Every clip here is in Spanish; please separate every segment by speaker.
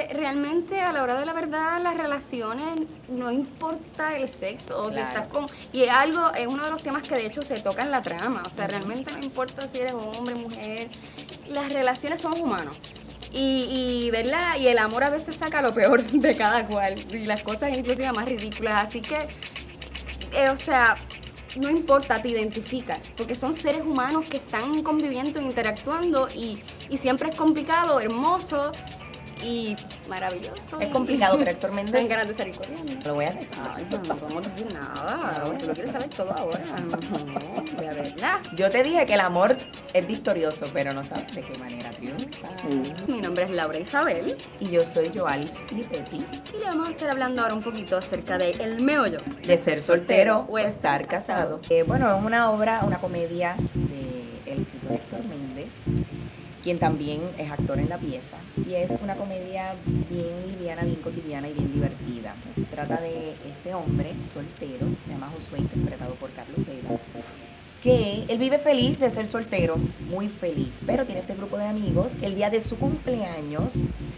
Speaker 1: realmente a la hora de la verdad las relaciones no importa el sexo, o si
Speaker 2: Claro.
Speaker 1: estás con... Y es uno de los temas que de hecho se toca en la trama, o sea, realmente no importa si eres hombre, mujer, las relaciones somos humanos. ¿Verdad? Y el amor a veces saca lo peor de cada cual, y las cosas inclusive más ridículas, así que, o sea... No importa, te identificas, porque son seres humanos que están conviviendo, interactuando y siempre es complicado, hermoso y maravilloso.
Speaker 2: Es complicado, pero Héctor
Speaker 1: Me dan
Speaker 2: Méndez,
Speaker 1: ganas de salir corriendo.
Speaker 2: lo voy a decir.
Speaker 1: Ay, pero no podemos decir nada, tú lo quieres saber todo ahora. No, de verdad.
Speaker 2: Yo te dije que el amor es victorioso, pero no sabes de qué manera triunfa.
Speaker 1: Mi nombre es Laura Isabel
Speaker 2: Y yo soy Joalis Filippetti,
Speaker 1: y le vamos a estar hablando ahora un poquito acerca de El Meollo.
Speaker 2: de ser soltero o estar casado. Bueno, es una obra, una comedia del escritor Héctor Méndez, quien también es actor en la pieza. Y es una comedia bien liviana, bien cotidiana y bien divertida. Trata de este hombre soltero, que se llama Josué, interpretado por Carlos Vela, que él vive feliz de ser soltero, muy feliz, pero tiene este grupo de amigos que el día de su cumpleaños,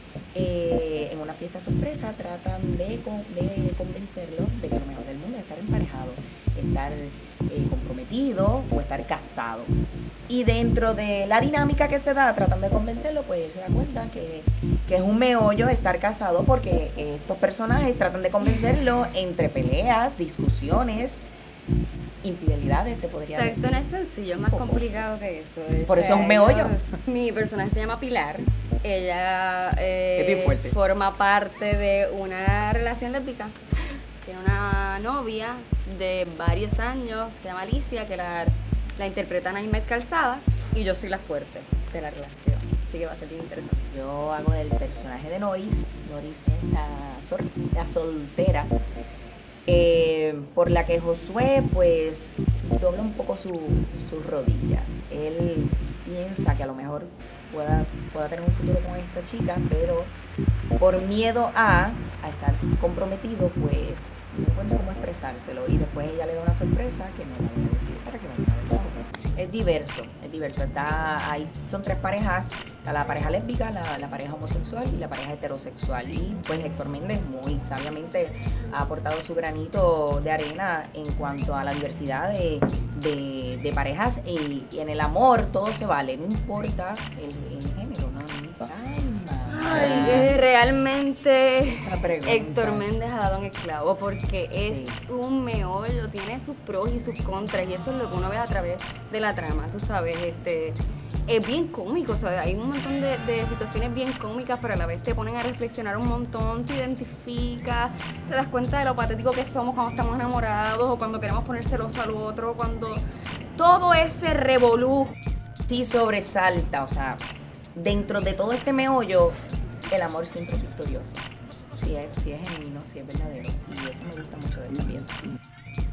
Speaker 2: en una fiesta sorpresa, tratan de convencerlo de que lo mejor del mundo es estar emparejado, estar comprometido o estar casado. Y dentro de la dinámica que se da tratando de convencerlo, pues él se da cuenta que es un meollo estar casado, porque estos personajes tratan de convencerlo entre peleas, discusiones, infidelidades, se podría decir.
Speaker 1: Sexo no es sencillo, es más
Speaker 2: Poco.
Speaker 1: complicado que eso.
Speaker 2: Por eso es un meollo.
Speaker 1: Mi personaje se llama Pilar. Ella
Speaker 2: Es bien fuerte.
Speaker 1: forma parte de una relación lésbica. Tiene una novia de varios años, que se llama Alicia, que la interpreta Naimet Calzada, y yo soy la fuerte de la relación. Así que va a ser bien interesante.
Speaker 2: Yo hago del personaje de Noris. Noris es la soltera, por la que Josué pues dobla un poco sus rodillas. Él piensa que a lo mejor pueda tener un futuro con esta chica, pero por miedo a estar comprometido, pues no encuentra cómo expresárselo, y después ella le da una sorpresa que no la voy a decir para que vayan a verla. Es diverso. Son tres parejas: está la pareja lésbica, la pareja homosexual y la pareja heterosexual. Y pues Héctor Méndez muy sabiamente ha aportado su granito de arena en cuanto a la diversidad de parejas, y en el amor todo se vale, no importa el género, no importa.
Speaker 1: Ay, que realmente
Speaker 2: Esa pregunta.
Speaker 1: Héctor Méndez ha dado en el clavo, porque
Speaker 2: Sí.
Speaker 1: es un meollo, tiene sus pros y sus contras, y eso es lo que uno ve a través de la trama, tú sabes, es bien cómico, o sea, hay un montón de situaciones bien cómicas, pero a la vez te ponen a reflexionar un montón, te identificas, te das cuenta de lo patético que somos cuando estamos enamorados, o cuando queremos poner celoso al otro, cuando todo ese revolú.
Speaker 2: Sí sobresalta, o sea, dentro de todo este meollo, el amor siempre es victorioso. Si es genuino, si es verdadero. Y eso me gusta mucho de esta pieza.